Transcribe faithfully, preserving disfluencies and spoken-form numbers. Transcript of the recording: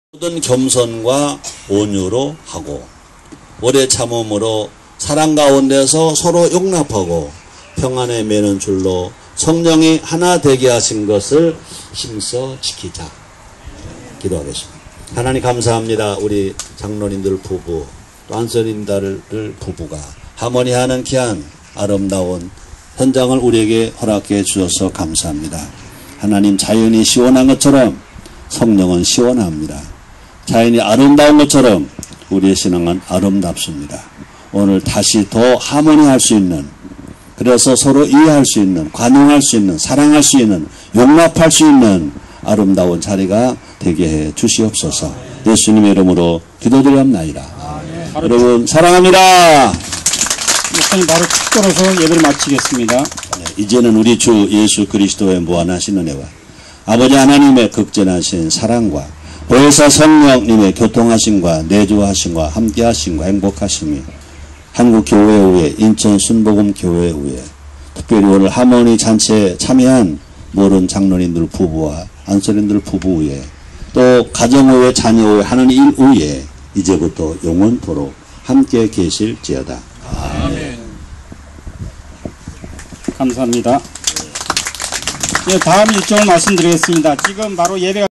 모든 겸손과 온유로 하고 오래 참음으로 사랑 가운데서 서로 용납하고 평안에 매는 줄로 성령이 하나 되게 하신 것을 힘써 지키자. 기도하겠습니다. 하나님 감사합니다. 우리 장로님들 부부 또 안선인들 부부가 하모니하는 귀한 아름다운 현장을 우리에게 허락해 주셔서 감사합니다. 하나님, 자연이 시원한 것처럼 성령은 시원합니다. 자연이 아름다운 것처럼 우리의 신앙은 아름답습니다. 오늘 다시 더 하모니할 수 있는, 그래서 서로 이해할 수 있는, 관용할 수 있는, 사랑할 수 있는, 용납할 수 있는 아름다운 자리가 되게 해 주시옵소서. 예수님의 이름으로 기도드리옵나이다. 네. 여러분 사랑합니다. 목사님 바로 축 들어서 예배를 마치겠습니다. 네, 이제는 우리 주 예수 그리스도의 무한하신 은혜와 아버지 하나님의 극진하신 사랑과 보혜사 성령님의 교통하심과 내주하심과 함께하심과 행복하심이 한국교회 위에 인천 순복음교회 위에 특별히 오늘 하모니 잔치에 참여한 모든 장로님들 부부와 안선인들 부부 위에 또 가정 위에 자녀 위에 하는 일 위에 이제부터 영원토록 함께 계실지어다. 아멘. 감사합니다. 네, 다음 일정을 말씀드리겠습니다. 지금 바로 예배가